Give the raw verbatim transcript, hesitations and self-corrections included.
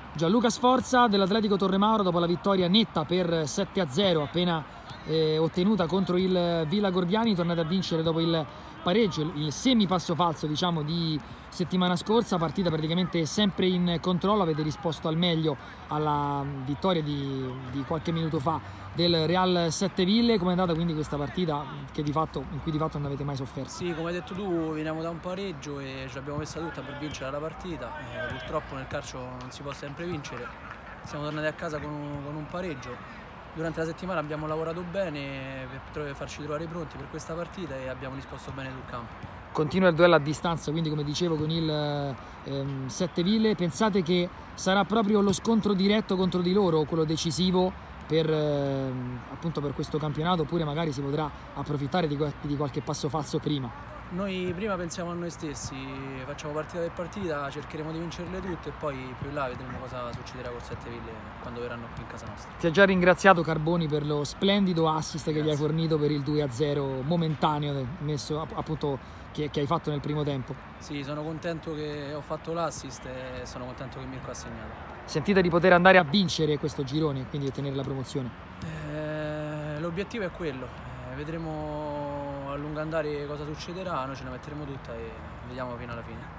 Gianluca Sforza dell'Atletico Torremauro dopo la vittoria netta per sette a zero appena eh, ottenuta contro il Villa Gordiani, tornate a vincere dopo il pareggio, il semi passo falso diciamo di settimana scorsa, partita praticamente sempre in controllo, avete risposto al meglio alla vittoria di, di qualche minuto fa del Real Sette Ville. Come è andata quindi questa partita che di fatto, in cui di fatto non avete mai sofferto? Sì, come hai detto tu, veniamo da un pareggio e ce l'abbiamo messa tutta per vincere la partita, eh, purtroppo nel calcio non si può sempre vincere, siamo tornati a casa con un, con un pareggio. Durante la settimana abbiamo lavorato bene per farci trovare pronti per questa partita e abbiamo risposto bene sul campo. Continua il duello a distanza, quindi come dicevo con il ehm, Sette Ville. Pensate che sarà proprio lo scontro diretto contro di loro, quello decisivo per, ehm, appunto per questo campionato, oppure magari si potrà approfittare di, di qualche passo falso prima? Noi prima pensiamo a noi stessi, facciamo partita per partita, cercheremo di vincerle tutte e poi più in là vedremo cosa succederà col Sette Ville quando verranno qui in casa nostra. Ti ha già ringraziato Carboni per lo splendido assist Grazie. che gli hai fornito per il due a zero momentaneo messo, appunto, che, che hai fatto nel primo tempo. Sì, sono contento che ho fatto l'assist e sono contento che Mirko ha segnato. Sentite di poter andare a vincere questo girone, quindi ottenere la promozione? Eh, l'obiettivo è quello, eh, vedremo a lungo andare cosa succederà, noi ce la metteremo tutta e vediamo fino alla fine.